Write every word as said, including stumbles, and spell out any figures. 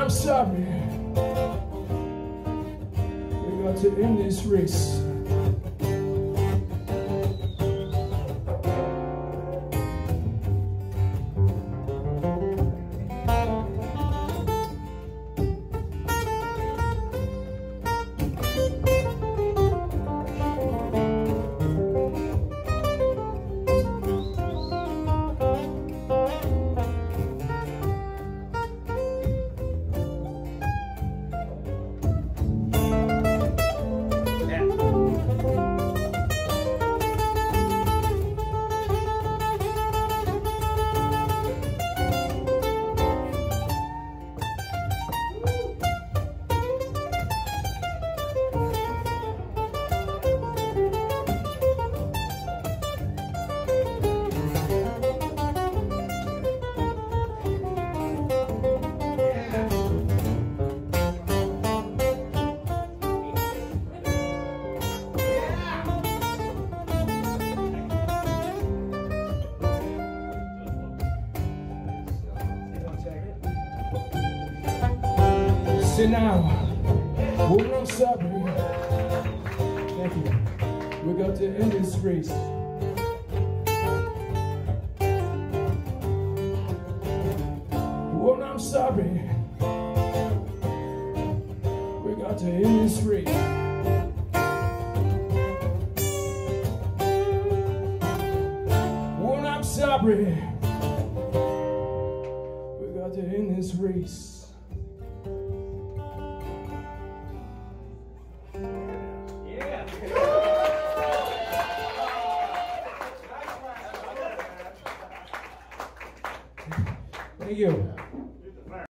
I'm sorry, we got to end this race. So now, woman, I'm sorry. Thank you. We got to end this race. Woman, I'm sorry. We got to end this race. Woman, I'm sorry. We got to end this race. Thank you.